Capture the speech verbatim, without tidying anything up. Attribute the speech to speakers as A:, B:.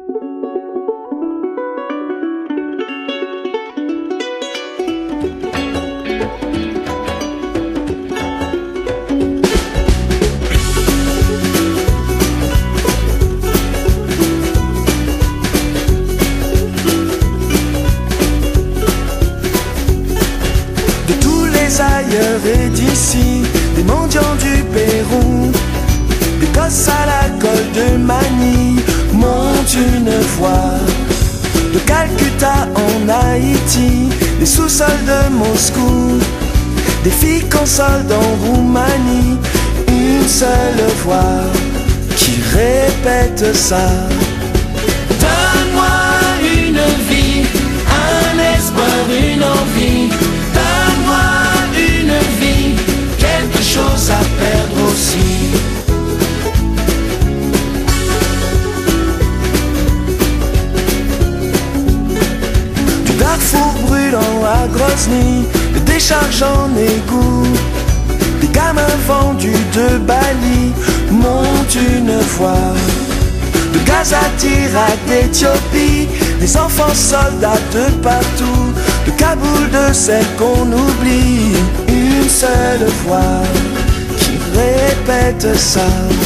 A: Ailleurs et d'ici, des mendiants du Pérou, des gosses à la colle de Manille montent une voix. De Calcutta en Haïti, des sous-sols de Moscou, des filles consolent en Roumanie, une seule voix qui répète ça. Donne-moi une vie, un espoir, une envie. Chose à perdre aussi. Du Darfour brûlant à Grozny, des décharges en égout, des gamins vendus de Bali montent une voix. De Gaza, d'Irak, d'Éthiopie, des enfants soldats de partout, de Kaboul, de celles qu'on oublie, une seule voix qui répète ça.